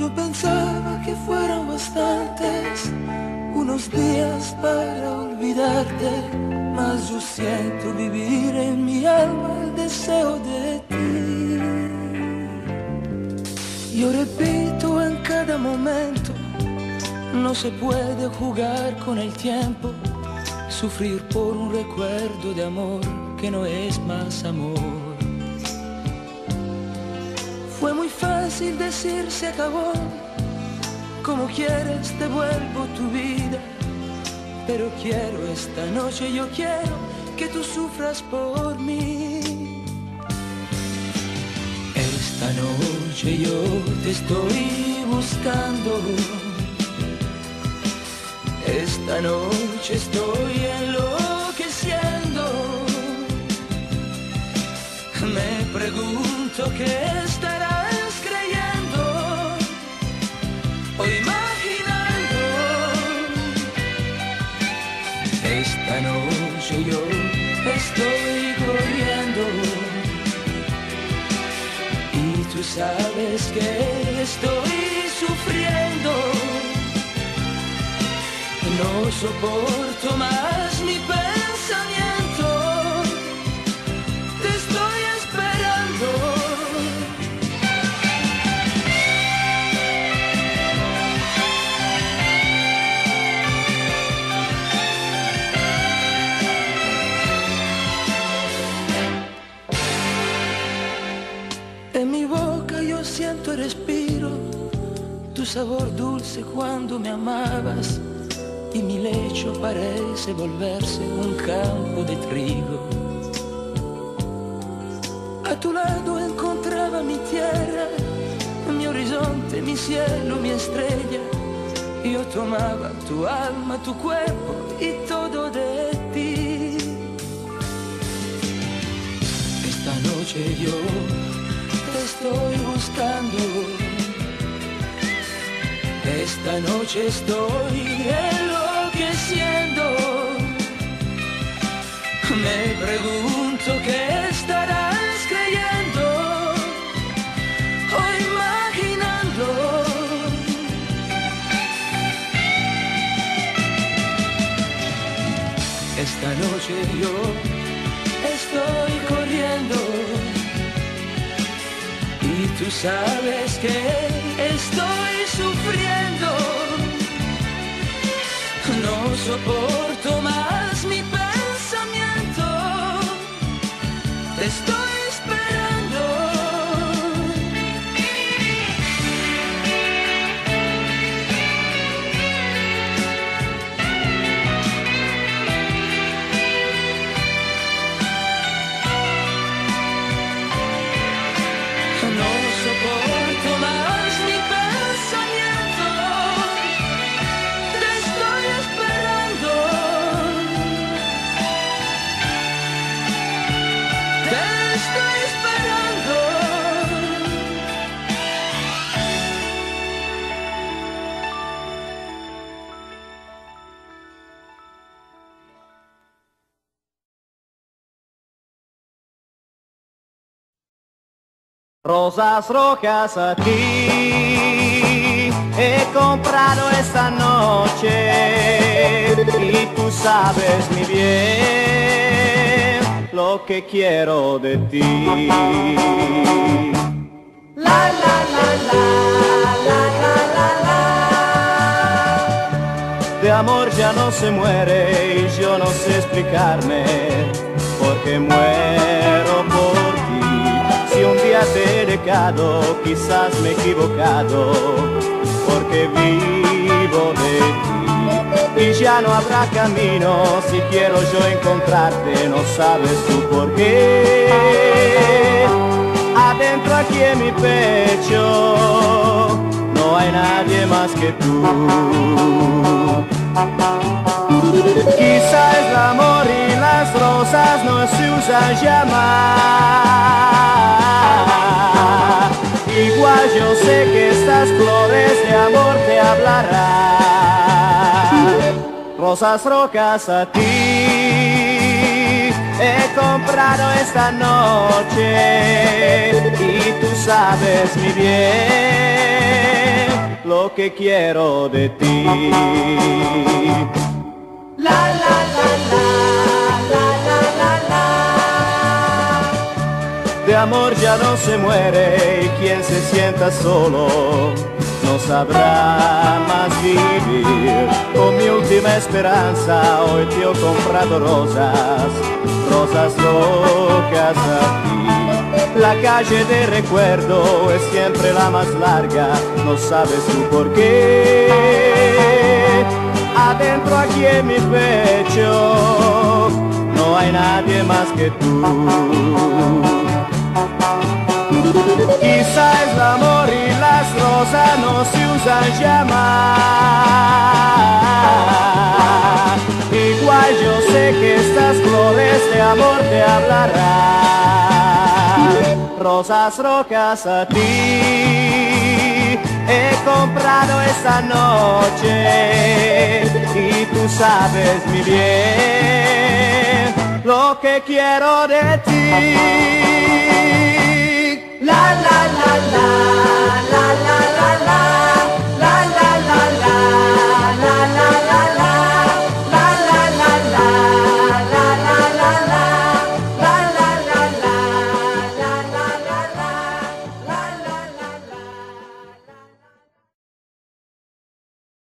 Yo pensaba que fueron bastantes unos días para olvidarte, mas yo siento vivir en mi alma el deseo de ti. Yo repito en cada momento, no se puede jugar con el tiempo, sufrir por un recuerdo de amor que no es más amor. Fue muy fácil decir se acabó, como quieres devuelvo tu vida, pero quiero esta noche, yo quiero que tú sufras por mí. Esta noche yo te estoy buscando, esta noche estoy enloqueciendo. Me pregunto qué estarás creyendo o imaginando. Esta noche yo estoy corriendo y tú sabes que estoy sufriendo. No soporto más mi pensamiento, te estoy esperando. En mi boca yo siento el respiro, tu sabor dulce cuando me amabas, y mi lecho parece volverse un campo de trigo. A tu lado encontraba mi tierra, mi horizonte, mi cielo, mi estrella. Yo tomaba tu alma, tu cuerpo y todo de ti. Esta noche yo te estoy buscando, esta noche estoy enloqueciendo. Me pregunto qué estarás creyendo o imaginando. Esta noche yo estoy corriendo y tú sabes que estoy sufriendo. No soporto más mi pensamiento, te estoy esperando. No soporto más mi pensamiento, te estoy esperando. Te estoy esperando. Rosas rojas a ti he comprado esta noche y tú sabes muy bien lo que quiero de ti. La la la la la la la la. De amor ya no se muere y yo no sé explicarme porque muero por ti. Si un día te he dejado, quizás me he equivocado, porque vivo de ti. Y ya no habrá camino, si quiero yo encontrarte, no sabes tú por qué. Adentro aquí en mi pecho, no hay nadie más que tú. Quizá es el amor y las rosas no se usan ya más. Igual yo sé que estas flores de amor te hablarán. Rosas rojas a ti he comprado esta noche y tú sabes muy bien lo que quiero de ti. La la la la, la la la la. De amor ya no se muere y quien se sienta solo no sabrá más vivir. Con mi última esperanza hoy te he comprado rosas, rosas locas a ti. La calle de recuerdo es siempre la más larga, no sabes tú por qué. Adentro aquí en mi pecho no hay nadie más que tú. Quizá el amor y las rosas no se usan ya más. Igual yo sé que estas flores de amor te hablarán. Rosas rocas a ti he comprado esta noche y tú sabes muy bien lo que quiero de ti. La la la la la la.